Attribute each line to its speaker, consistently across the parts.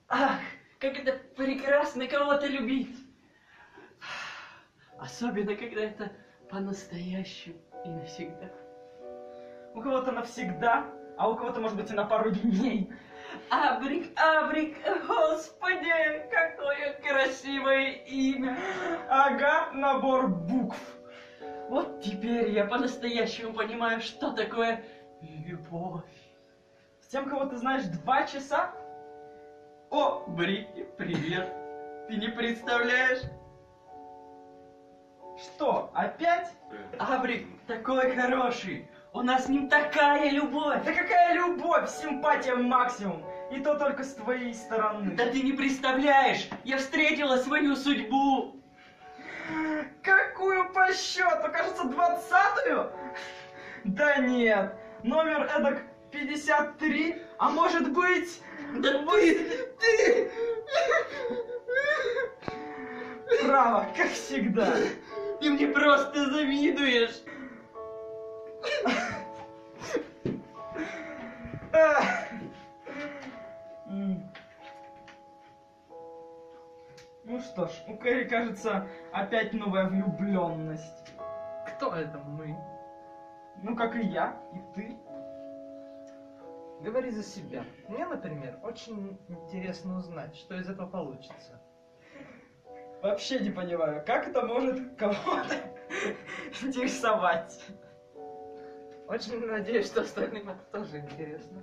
Speaker 1: Ах, как это прекрасно кого-то любить. Особенно, когда это по-настоящему и навсегда.
Speaker 2: У кого-то навсегда, а у кого-то, может быть, и на пару дней.
Speaker 1: Абрик, Абрик, господи, какое красивое имя.
Speaker 2: Ага, набор букв.
Speaker 1: Вот теперь я по-настоящему понимаю, что такое любовь.
Speaker 2: С тем, кого ты знаешь 2 часа?
Speaker 1: О, Брики, привет. Ты не представляешь?
Speaker 2: Что, опять?
Speaker 1: Абрик такой хороший. У нас с ним такая любовь.
Speaker 2: Да какая любовь, симпатия максимум. И то только с твоей стороны.
Speaker 1: Да ты не представляешь, я встретила свою судьбу.
Speaker 2: Какую по счету? Кажется, 20-ю? Да нет, номер эдак 53, а может быть...
Speaker 1: Да
Speaker 2: ты... Право, как всегда.
Speaker 1: Ты мне просто завидуешь.
Speaker 2: Ну что ж, у Кэрри, кажется, опять новая влюбленность.
Speaker 3: Кто это мы?
Speaker 2: Ну, как и я, и ты.
Speaker 3: Говори за себя. Мне, например, очень интересно узнать, что из этого получится.
Speaker 2: Вообще не понимаю, как это может кого-то интересовать.
Speaker 3: Очень надеюсь, что остальным это тоже интересно.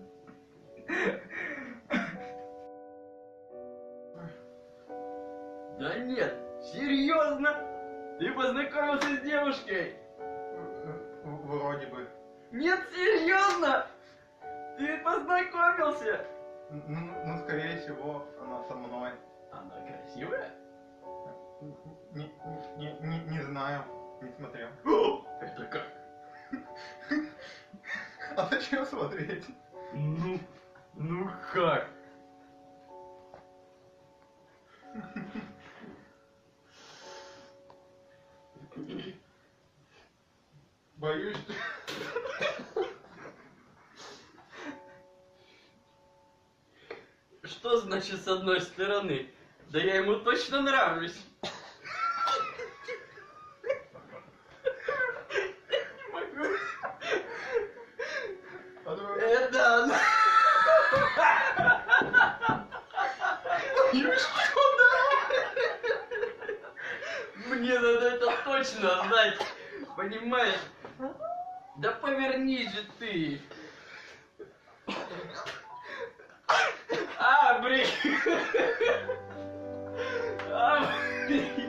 Speaker 1: Да нет, серьезно? Ты познакомился с девушкой?
Speaker 4: Вроде бы.
Speaker 1: Нет, серьезно? Ты познакомился?
Speaker 4: Ну, скорее всего, она со мной.
Speaker 1: Она красивая?
Speaker 4: Не знаю, не смотрел.
Speaker 1: О, это как?
Speaker 4: А зачем смотреть?
Speaker 1: Ну как?
Speaker 4: Боюсь.
Speaker 1: Что значит с одной стороны? Да я ему точно нравлюсь. Не могу. Это она. Мне надо это точно знать. Понимаешь? Да повернись же ты. Абрик! Абрик!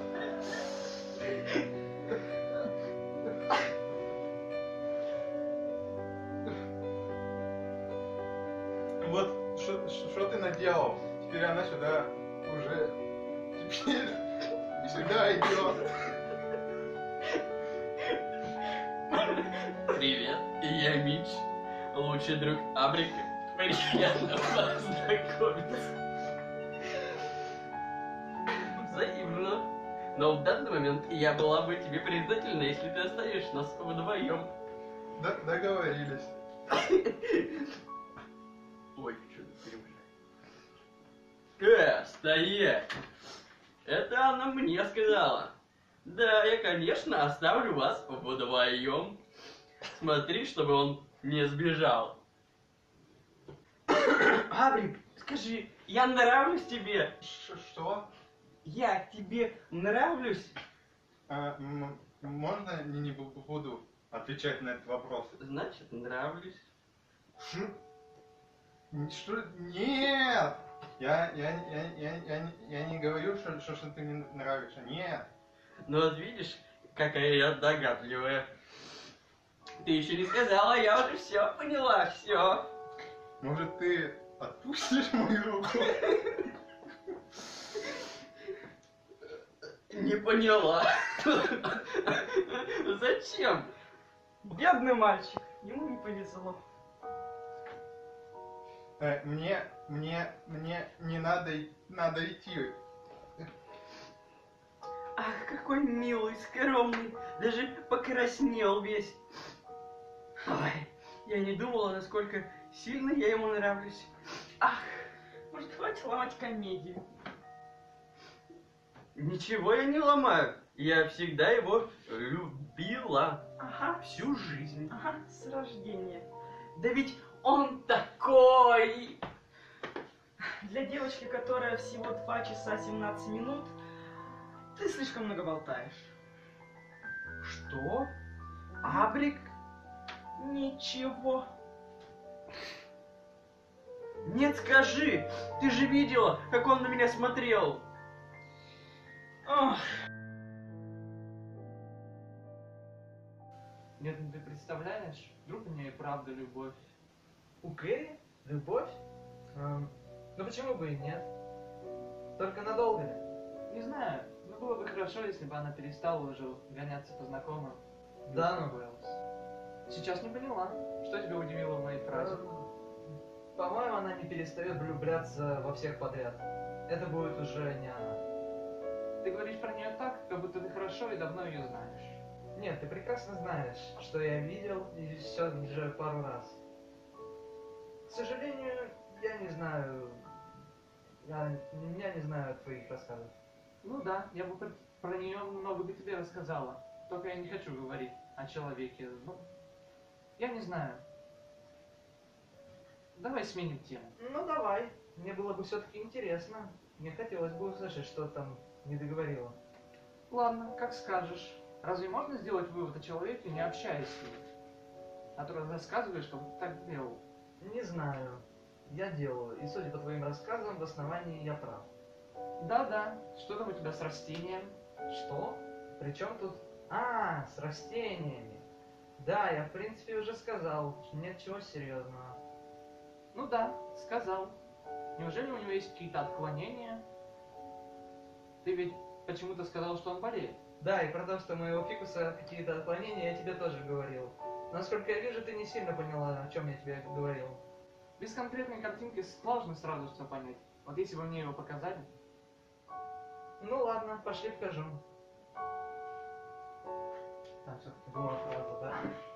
Speaker 4: Вот что ты наделал? Теперь она сюда уже... Теперь сюда идет.
Speaker 1: Привет, я Мич, лучший друг Абрика. Приятно познакомиться. Взаимно. Но в данный момент я была бы тебе признательна, если ты оставишь нас вдвоем.
Speaker 4: Договорились.
Speaker 1: Ой, что-то перемотали. Стоять! Это она мне сказала. Да, я, конечно, оставлю вас вдвоем. Смотри, чтобы он не сбежал. Абрик, скажи, я нравлюсь тебе?
Speaker 4: Что?
Speaker 1: Я тебе нравлюсь?
Speaker 4: Можно не буду отвечать на этот вопрос?
Speaker 1: Значит, нравлюсь.
Speaker 4: Что? Нет! Я не говорю, что ты мне нравишься. Нет.
Speaker 1: Ну вот видишь, какая я догадливая. Ты еще не сказала, я уже все поняла, все.
Speaker 4: Может, ты отпустишь мою руку?
Speaker 1: Не поняла. Зачем?
Speaker 2: Бедный мальчик, ему не повезло.
Speaker 4: Мне не надо идти.
Speaker 1: Ах, какой милый, скромный, даже покраснел весь. Ой, я не думала, насколько сильно я ему нравлюсь. Ах, может, хватит
Speaker 2: хватит ломать комедию.
Speaker 1: Ничего я не ломаю. Я всегда его любила.
Speaker 2: Ага,
Speaker 1: Всю жизнь.
Speaker 2: ага, с рождения. Да ведь он такой! Для девочки, которая всего 2 часа 17 минут, ты слишком много болтаешь.
Speaker 1: Что? Абрик?
Speaker 2: Ничего.
Speaker 1: Нет, скажи! Ты же видела, как он на меня смотрел!
Speaker 2: Ох,
Speaker 3: Нет, ну ты представляешь, вдруг у нее и правда любовь. У Кэрри? Любовь? Ну почему бы и нет? Только надолго ли? Не знаю, но было бы хорошо, если бы она перестала уже гоняться по знакомым. Да, ну, Уэллс. Сейчас не поняла, что тебя удивило в моей фразе? По-моему, она не перестает влюбляться во всех подряд. Это будет уже не она. Ты говоришь про нее так, как будто ты хорошо и давно ее знаешь. Нет, ты прекрасно знаешь, что я видел и все уже пару раз. К сожалению, я не знаю... Я не знаю твоих рассказов. Ну да, я бы про нее много бы тебе рассказала. Только я не хочу говорить о человеке. Ну, я не знаю. Давай сменим тему. Ну давай. Мне было бы все-таки интересно. Мне хотелось бы услышать, что там не договорила. Ладно, как скажешь. Разве можно сделать вывод о человеке, не общаясь с ним? А то рассказываешь, что ты так делал. Не знаю. Я делаю. И судя по твоим рассказам, в основании я прав. Да-да. Что там у тебя с растением? Что? Причем тут... А, с растениями. Да, я в принципе уже сказал. Нет чего серьезного. Ну да, сказал. Неужели у него есть какие-то отклонения? Ты ведь почему-то сказал, что он болеет. Да, и про то, что у моего фикуса какие-то отклонения, я тебе тоже говорил. Насколько я вижу, ты не сильно поняла, о чем я тебе говорил. Без конкретной картинки сложно сразу все понять. Вот если бы мне его показали. Ну ладно, пошли покажу. Там все-таки была фраза, да?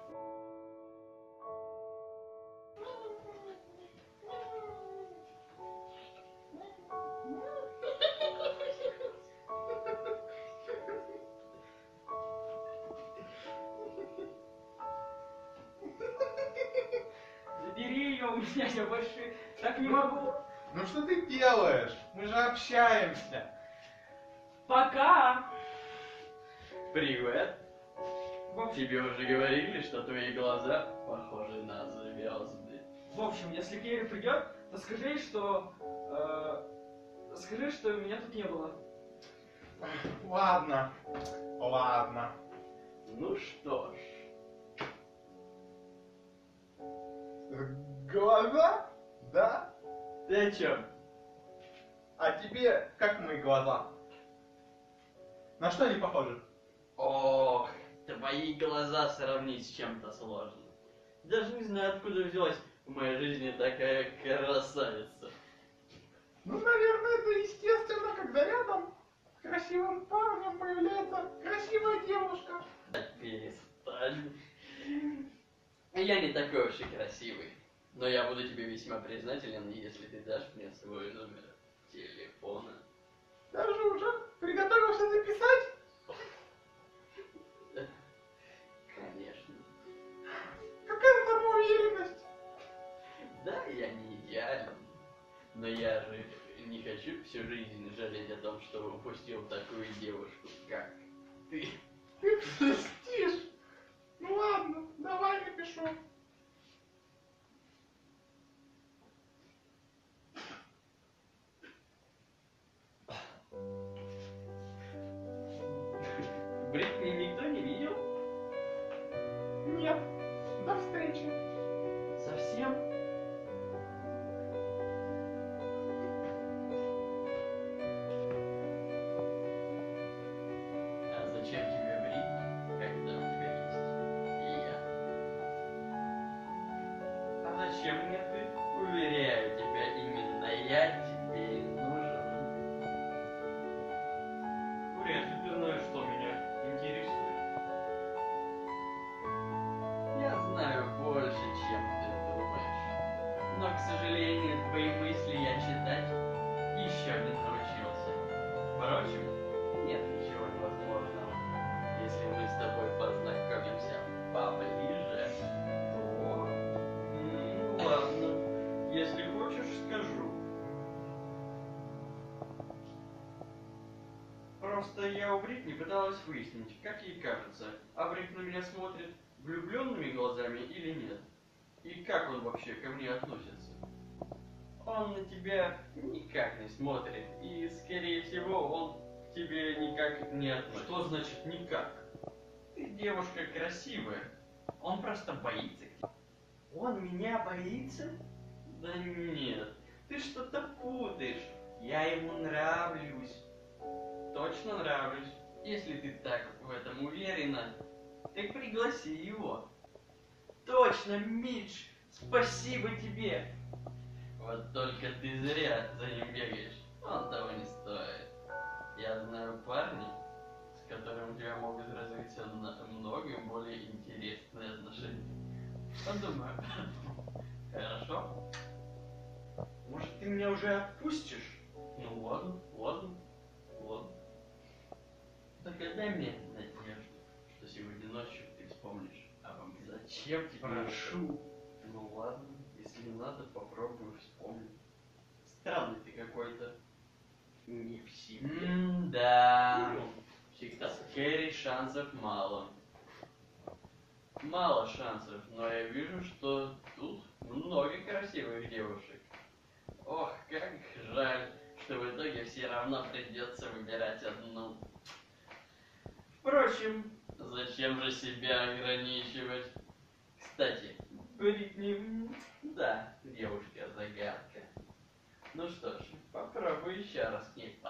Speaker 2: забери ее у меня, я больше так не могу.
Speaker 4: Ну что ты делаешь? Мы же общаемся.
Speaker 2: Пока.
Speaker 1: Привет.
Speaker 2: В общем,
Speaker 1: Тебе уже говорили, что твои глаза похожи на звезды.
Speaker 2: если Керри придет, то скажи, что меня тут не было.
Speaker 4: Ладно. Ладно.
Speaker 1: Ну что ж.
Speaker 4: Глаза? Да?
Speaker 1: Ты о чем?
Speaker 4: А тебе как мои глаза? На что они похожи?
Speaker 1: Ох, твои глаза сравнить с чем-то сложно. Даже не знаю, откуда взялась в моей жизни такая красавица.
Speaker 4: Ну, наверное, это естественно, когда рядом с красивым парнем появляется красивая девушка.
Speaker 1: Перестань. Я не такой уж и красивый. Но я буду тебе весьма признателен, если ты дашь мне свой номер телефона.
Speaker 4: Даже уже приготовился записать?
Speaker 1: Конечно.
Speaker 4: Какая самоуверенность?
Speaker 1: Да, я не идеален. Но я же не хочу всю жизнь жалеть о том, что упустил такую девушку, как ты.
Speaker 4: Ты пстишь. Ну ладно, давай напишу.
Speaker 1: Бритни никто не видел?
Speaker 4: Нет. До встречи.
Speaker 1: Совсем? А зачем тебе Бритни, когда у тебя есть я? А зачем мне ты? Уверяю тебя, именно я тебе и нужен. Вряд ли ты знаешь, что меня интересует. Я знаю больше, чем ты думаешь. Но, к сожалению, твои мысли я читать Просто я у Бритни пыталась выяснить, как ей кажется, Аврик на меня смотрит влюбленными глазами или нет. И как он вообще ко мне относится. Он на тебя никак не смотрит, и, скорее всего, он к тебе никак не относится. Что значит никак? Ты девушка красивая, он просто боится к тебе.
Speaker 2: Он меня боится?
Speaker 1: Да нет, ты что-то путаешь. Я ему нравлюсь. Точно нравлюсь. Если ты так в этом уверена, так пригласи его. Точно, Мидж, спасибо тебе. Вот только ты зря за ним бегаешь. Он того не стоит. Я знаю парня, с которым у тебя могут развиться намного более интересные отношения. Подумай. Хорошо? Может, ты меня уже отпустишь? Ну ладно, ладно, ладно. Только дай мне надежду, что сегодня ночью ты вспомнишь обо мне. Зачем тебе? Прошу. Ну ладно, если надо, попробую вспомнить. Странный ты какой-то. Не в себе. Да. Всегда. Скорее шансов мало. Мало шансов, но я вижу, что тут много красивых девушек. Ох, как жаль, что в итоге все равно придется выбирать одну. Впрочем, зачем же себя ограничивать? Кстати, Бритни, да, девушка-загадка. Ну что ж, попробуй еще раз к ней